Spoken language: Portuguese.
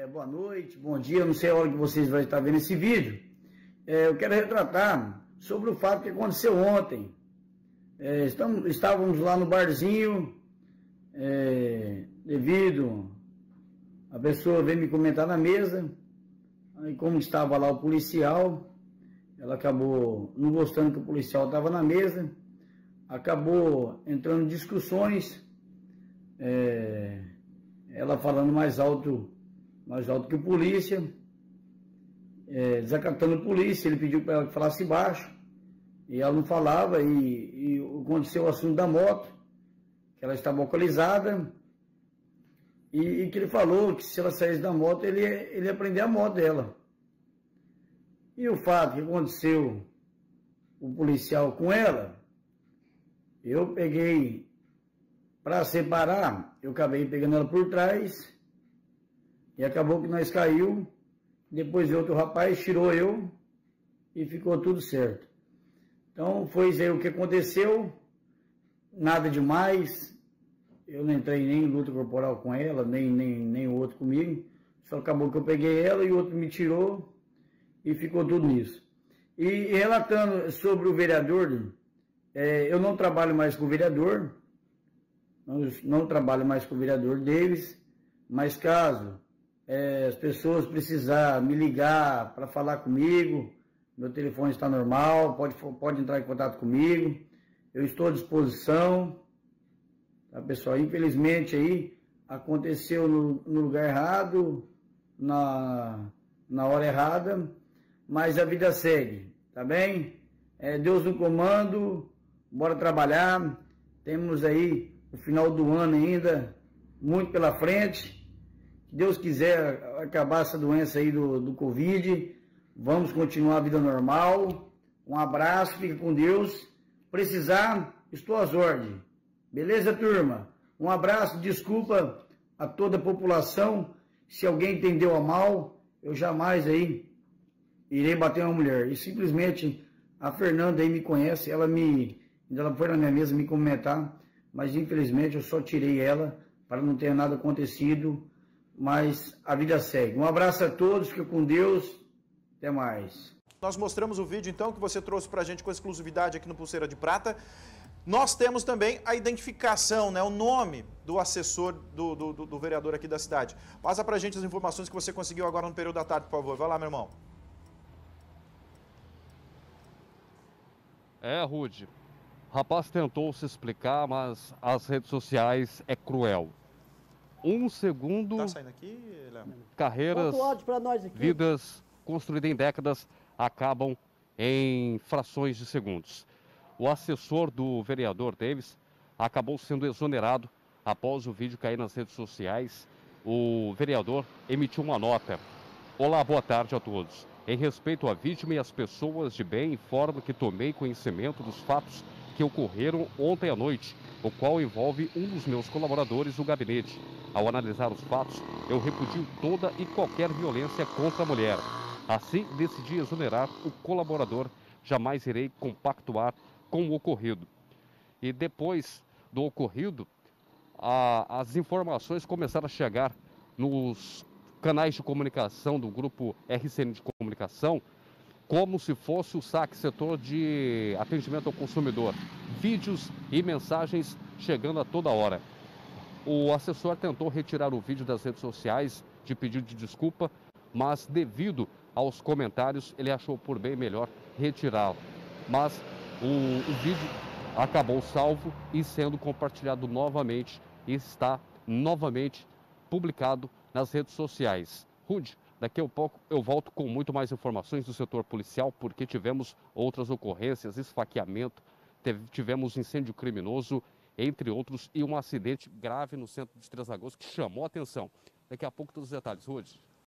Boa noite, bom dia, não sei a hora que vocês vão estar vendo esse vídeo. Eu quero retratar sobre o fato que aconteceu ontem. Estávamos lá no barzinho, devido a pessoa veio me comentar na mesa, aí como estava lá o policial, ela acabou não gostando que o policial estava na mesa, acabou entrando em discussões, ela falando mais alto que o polícia, desacatando o polícia. Ele pediu para ela que falasse baixo, e ela não falava, e aconteceu o assunto da moto, que ela estava alcoolizada, e que ele falou que se ela saísse da moto, ele ia prender a moto dela. E o fato que aconteceu o policial com ela, eu peguei para separar, eu acabei pegando ela por trás, e acabou que nós caiu, depois outro rapaz tirou eu, e ficou tudo certo. Então foi isso aí o que aconteceu, nada demais, eu não entrei nem em luta corporal com ela, nem o outro comigo, só acabou que eu peguei ela e o outro me tirou, e ficou tudo nisso. E relatando sobre o vereador, eu não trabalho mais com o vereador, não trabalho mais com o vereador Davis, mas caso as pessoas precisarem me ligar para falar comigo, meu telefone está normal, pode entrar em contato comigo, eu estou à disposição, tá, pessoal? Infelizmente aí aconteceu no lugar errado, na hora errada, mas a vida segue, tá bem? Deus no comando, bora trabalhar, temos aí o final do ano ainda, muito pela frente. Se Deus quiser acabar essa doença aí do Covid, vamos continuar a vida normal. Um abraço, fica com Deus. Precisar, estou às ordens. Beleza, turma? Um abraço, desculpa a toda a população. Se alguém entendeu a mal, eu jamais aí irei bater uma mulher. E simplesmente a Fernanda aí me conhece, ela foi na minha mesa me comentar, mas infelizmente eu só tirei ela para não ter nada acontecido, mas a vida segue. Um abraço a todos, fica com Deus, até mais. Nós mostramos o vídeo então que você trouxe para a gente com exclusividade aqui no Pulseira de Prata. Nós temos também a identificação, né, o nome do assessor do vereador aqui da cidade. Passa para a gente as informações que você conseguiu agora no período da tarde, por favor. Vai lá, meu irmão. Rude. O rapaz tentou se explicar, mas as redes sociais é cruel. Um segundo, Tá saindo aqui, Léo? Carreiras, vidas construídas em décadas acabam em frações de segundos. O assessor do vereador Davis acabou sendo exonerado após o vídeo cair nas redes sociais. O vereador emitiu uma nota. Olá, boa tarde a todos. Em respeito à vítima e às pessoas de bem, informo que tomei conhecimento dos fatos que ocorreram ontem à noite, o qual envolve um dos meus colaboradores do gabinete. Ao analisar os fatos, eu repudio toda e qualquer violência contra a mulher. Assim, decidi exonerar o colaborador. Jamais irei compactuar com o ocorrido. E depois do ocorrido, as informações começaram a chegar nos canais de comunicação do grupo RCN de Comunicação, como se fosse o SAC, setor de atendimento ao consumidor. Vídeos e mensagens chegando a toda hora. O assessor tentou retirar o vídeo das redes sociais de pedido de desculpa, mas devido aos comentários, ele achou por bem melhor retirá-lo. Mas o vídeo acabou salvo e sendo compartilhado novamente e está novamente publicado nas redes sociais. Rude, daqui a pouco eu volto com muito mais informações do setor policial, porque tivemos outras ocorrências, esfaqueamento, tivemos incêndio criminoso, entre outros, e um acidente grave no centro de Três Lagoas que chamou a atenção. Daqui a pouco todos os detalhes. Rude.